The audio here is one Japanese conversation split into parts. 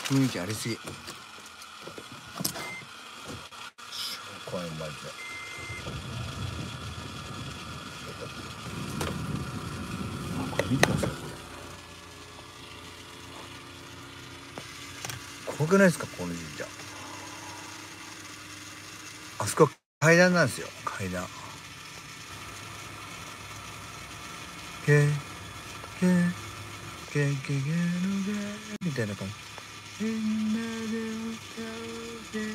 雰囲気ありすぎ。超怖いマジで。これ見てください、これ怖くないですか、この神社。あそこ階段なんですよ、階段。ケケケケケのゲみたいな感じ。みんなで歌うゲ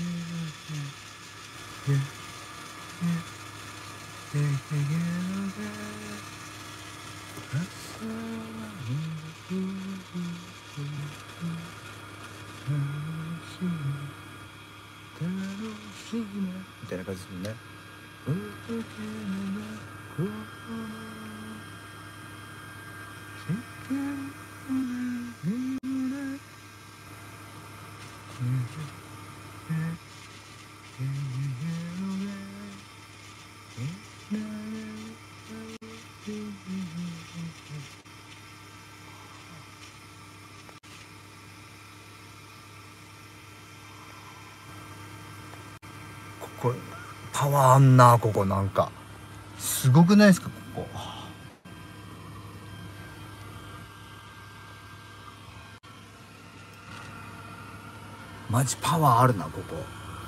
みたいな感じですもんね。これパワーあんな、ここなんかすごくないですか、ここ。マジパワーあるな、ここ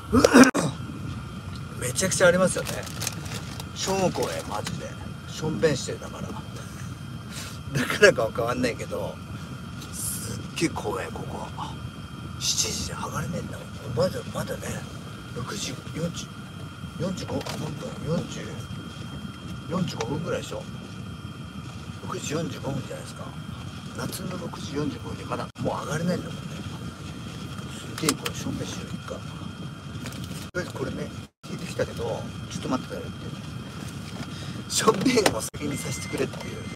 めちゃくちゃありますよね。しょんこへマジでしょんべんしてるだからだからかは変わんないけど、すっげえ怖いここ。7時で剥がれねえんだもん。まだね、6時45分45分ぐらいでしょ。6時45分じゃないですか。夏の6時45分でまだもう上がれないんだもんね。すっげえこれしょんべんしよう、いっか。とりあえずこれね聞いてきたけど、ちょっと待ってくれって、しょんべんを先にさせてくれっていう